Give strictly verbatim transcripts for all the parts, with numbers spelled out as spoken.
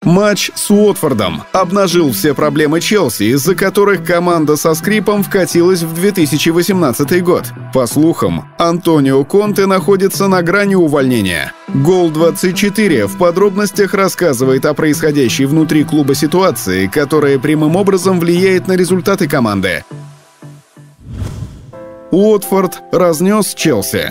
Матч с Уотфордом обнажил все проблемы Челси, из-за которых команда со скрипом вкатилась в две тысячи восемнадцатый год. По слухам, Антонио Конте находится на грани увольнения. Гол двадцать четыре в подробностях рассказывает о происходящей внутри клуба ситуации, которая прямым образом влияет на результаты команды. Уотфорд разнес Челси.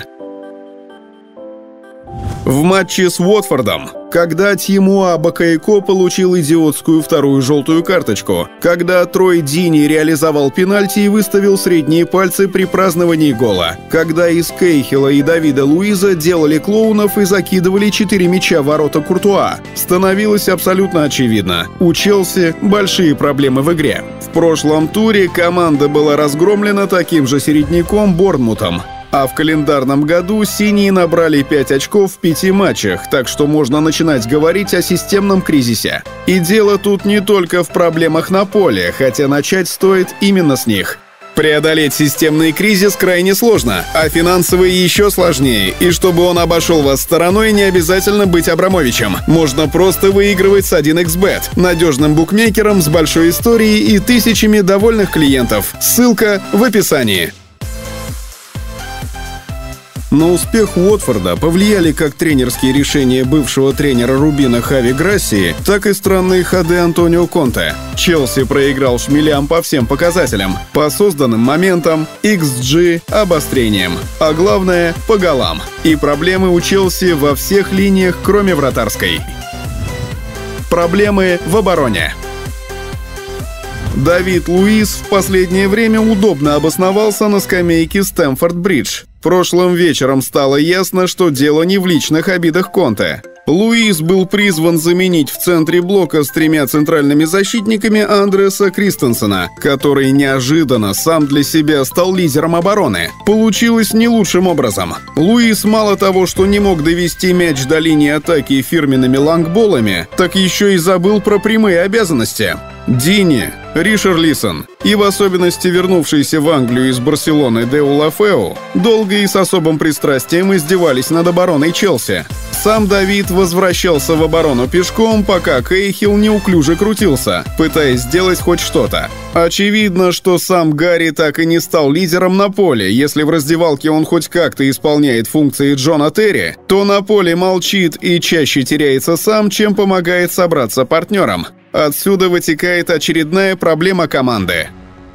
В матче с Уотфордом, когда Тимуа Бакаеко получил идиотскую вторую желтую карточку, когда Трой Дини реализовал пенальти и выставил средние пальцы при праздновании гола, когда из Кейхела и Давида Луиза делали клоунов и закидывали четыре мяча в ворота Куртуа, становилось абсолютно очевидно: у Челси большие проблемы в игре. В прошлом туре команда была разгромлена таким же середняком Борнмутом. А в календарном году синие набрали пять очков в пяти матчах, так что можно начинать говорить о системном кризисе. И дело тут не только в проблемах на поле, хотя начать стоит именно с них. Преодолеть системный кризис крайне сложно, а финансовый еще сложнее. И чтобы он обошел вас стороной, не обязательно быть Абрамовичем. Можно просто выигрывать с один икс бет, надежным букмекером с большой историей и тысячами довольных клиентов. Ссылка в описании. На успех Уотфорда повлияли как тренерские решения бывшего тренера Рубина Хави Грассии, так и странные ходы Антонио Конте. Челси проиграл шмелям по всем показателям: по созданным моментам, икс джи, обострениям, а главное — по голам. И проблемы у Челси во всех линиях, кроме вратарской. Проблемы в обороне. Давид Луиз в последнее время удобно обосновался на скамейке Стэмфорд-Бридж. Прошлым вечером стало ясно, что дело не в личных обидах Конте. Луиз был призван заменить в центре блока с тремя центральными защитниками Андреаса Кристенсена, который неожиданно сам для себя стал лидером обороны. Получилось не лучшим образом. Луиз мало того, что не мог довести мяч до линии атаки фирменными лонгболами, так еще и забыл про прямые обязанности. Дини, Ришарлисон и в особенности вернувшийся в Англию из Барселоны Деулафеу долго и с особым пристрастием издевались над обороной Челси. Сам Давид возвращался в оборону пешком, пока Кейхил неуклюже крутился, пытаясь сделать хоть что-то. Очевидно, что сам Гарри так и не стал лидером на поле. Если в раздевалке он хоть как-то исполняет функции Джона Терри, то на поле молчит и чаще теряется сам, чем помогает собраться партнерам. Отсюда вытекает очередная проблема команды.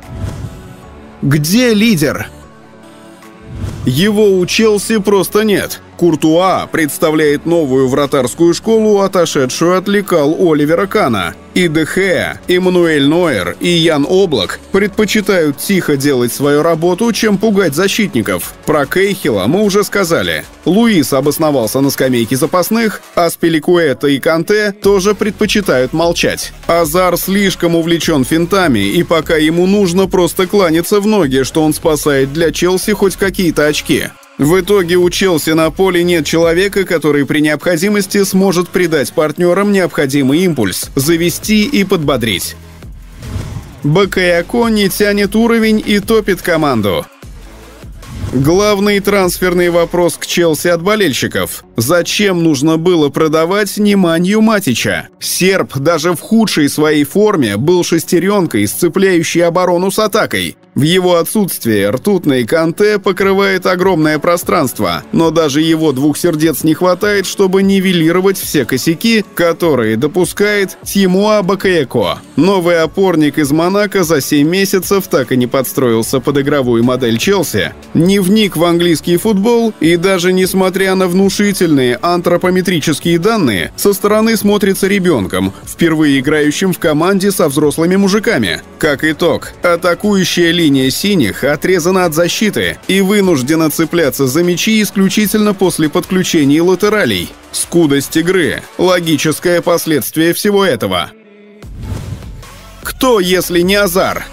Где лидер? Его у Челси просто нет. Куртуа представляет новую вратарскую школу, отошедшую от лекал Оливера Кана. И Де Геа, Эммануэль Нойер и Ян Облак предпочитают тихо делать свою работу, чем пугать защитников. Про Кейхела мы уже сказали. Луис обосновался на скамейке запасных, а Спиликуэта и Канте тоже предпочитают молчать. Азар слишком увлечен финтами, и пока ему нужно просто кланяться в ноги, что он спасает для Челси хоть какие-то очки. В итоге у Челси на поле нет человека, который при необходимости сможет придать партнерам необходимый импульс, завести и подбодрить. Бакаеко не тянет уровень и топит команду. Главный трансферный вопрос к Челси от болельщиков: зачем нужно было продавать Неманью Матича? Серб даже в худшей своей форме был шестеренкой, сцепляющей оборону с атакой. В его отсутствие ртутный Канте покрывает огромное пространство, но даже его двух сердец не хватает, чтобы нивелировать все косяки, которые допускает Тимуа Бакаеко. Новый опорник из Монако за семь месяцев так и не подстроился под игровую модель Челси, не вник в английский футбол и даже несмотря на внушительные антропометрические данные, со стороны смотрится ребенком, впервые играющим в команде со взрослыми мужиками. Как итог, атакующая линия синих отрезана от защиты и вынуждена цепляться за мячи исключительно после подключения латералей. Скудость игры – логическое последствие всего этого. Кто, если не Азар?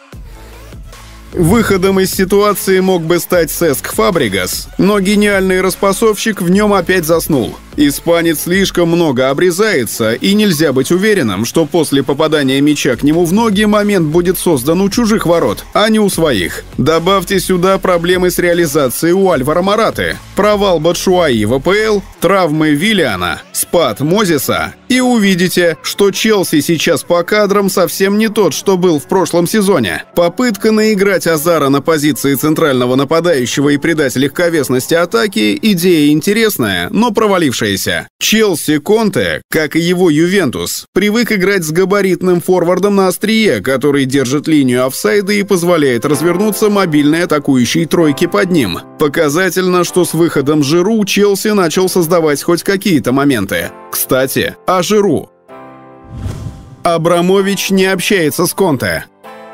Выходом из ситуации мог бы стать Сеск Фабригас, но гениальный распасовщик в нем опять заснул. Испанец слишком много обрезается, и нельзя быть уверенным, что после попадания мяча к нему в ноги момент будет создан у чужих ворот, а не у своих. Добавьте сюда проблемы с реализацией у Альваро Мораты, провал Батшуаи в АПЛ, травмы Виллиана, спад Мозеса, и увидите, что Челси сейчас по кадрам совсем не тот, что был в прошлом сезоне. Попытка наиграть Азара на позиции центрального нападающего и придать легковесности атаки – идея интересная, но провалившаяся. Челси Конте, как и его Ювентус, привык играть с габаритным форвардом на острие, который держит линию офсайда и позволяет развернуться мобильной атакующей тройке под ним. Показательно, что с выходом Жиру Челси начал создавать хоть какие-то моменты. Кстати, о Жиру. Абрамович не общается с Конте.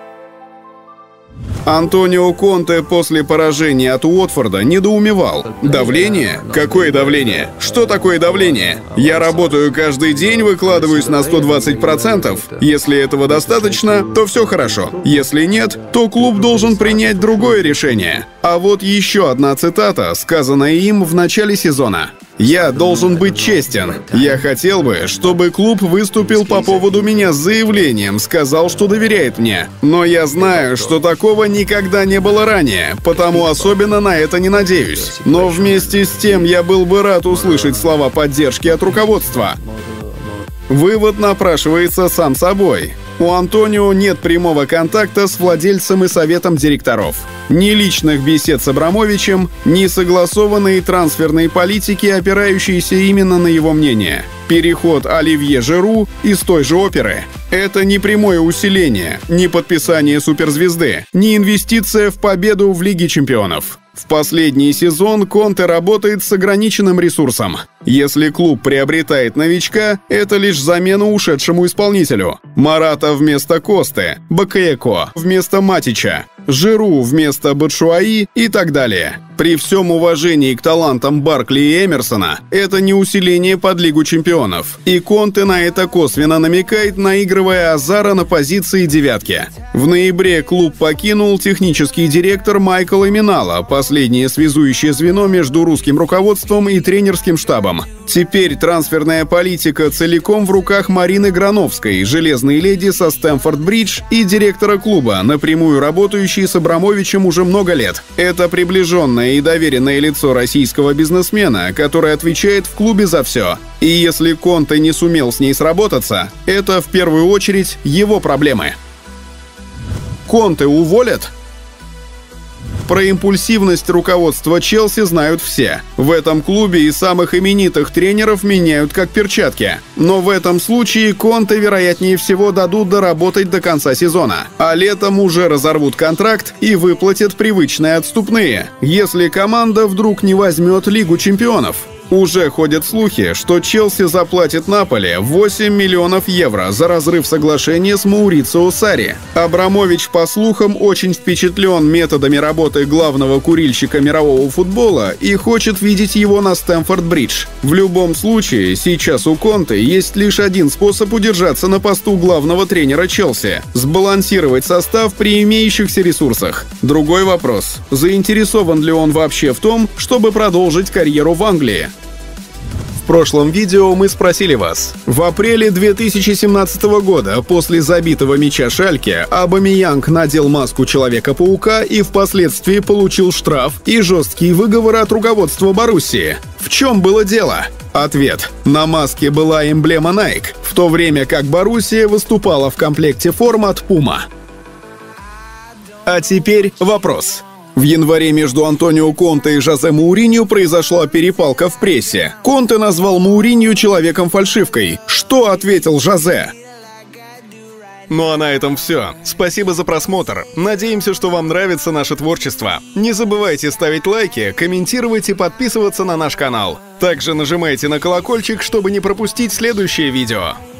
Антонио Конте после поражения от Уотфорда недоумевал. Давление? Какое давление? Что такое давление? Я работаю каждый день, выкладываюсь на сто двадцать процентов. Если этого достаточно, то все хорошо. Если нет, то клуб должен принять другое решение. А вот еще одна цитата, сказанная им в начале сезона. «Я должен быть честен. Я хотел бы, чтобы клуб выступил по поводу меня с заявлением, сказал, что доверяет мне. Но я знаю, что такого никогда не было ранее, потому особенно на это не надеюсь. Но вместе с тем я был бы рад услышать слова поддержки от руководства». Вывод напрашивается сам собой. У Антонио нет прямого контакта с владельцем и советом директоров. Ни личных бесед с Абрамовичем, ни согласованной трансферной политики, опирающейся именно на его мнение. Переход Оливье Жиру из той же оперы. Это не прямое усиление, не подписание суперзвезды, не инвестиция в победу в Лиге чемпионов. В последний сезон Конте работает с ограниченным ресурсом. Если клуб приобретает новичка, это лишь замена ушедшему исполнителю. Мората вместо Косты, Бакаеко вместо Матича, Жиру вместо Батшуаи и так далее. При всем уважении к талантам Баркли и Эмерсона, это не усиление под Лигу чемпионов. И Конте на это косвенно намекает, наигрывая Азара на позиции девятки. В ноябре клуб покинул технический директор Майкл Эминала, последнее связующее звено между русским руководством и тренерским штабом. Теперь трансферная политика целиком в руках Марины Грановской, железной леди со Стэмфорд-Бридж и директора клуба, напрямую работающей с Абрамовичем уже много лет. Это приближенное и доверенное лицо российского бизнесмена, который отвечает в клубе за все. И если Конте не сумел с ней сработаться, это в первую очередь его проблемы. Конте уволят? Про импульсивность руководства Челси знают все. В этом клубе и самых именитых тренеров меняют как перчатки. Но в этом случае Конте, вероятнее всего, дадут доработать до конца сезона. А летом уже разорвут контракт и выплатят привычные отступные, если команда вдруг не возьмет Лигу чемпионов. Уже ходят слухи, что Челси заплатит Наполи восемь миллионов евро за разрыв соглашения с Маурицио Сарри. Абрамович, по слухам, очень впечатлен методами работы главного курильщика мирового футбола и хочет видеть его на Стэмфорд-Бридж. В любом случае, сейчас у Конте есть лишь один способ удержаться на посту главного тренера Челси – сбалансировать состав при имеющихся ресурсах. Другой вопрос – заинтересован ли он вообще в том, чтобы продолжить карьеру в Англии? В прошлом видео мы спросили вас. В апреле две тысячи семнадцатого года после забитого мяча Шальке Абамеянг надел маску Человека-паука и впоследствии получил штраф и жесткий выговор от руководства Боруссии. В чем было дело? Ответ. На маске была эмблема Nike, в то время как Боруссия выступала в комплекте форм от Puma. А теперь вопрос. В январе между Антонио Конте и Жозе Моуриньо произошла перепалка в прессе. Конте назвал Моуриньо человеком-фальшивкой. Что ответил Жозе? Ну а на этом все. Спасибо за просмотр. Надеемся, что вам нравится наше творчество. Не забывайте ставить лайки, комментировать и подписываться на наш канал. Также нажимайте на колокольчик, чтобы не пропустить следующее видео.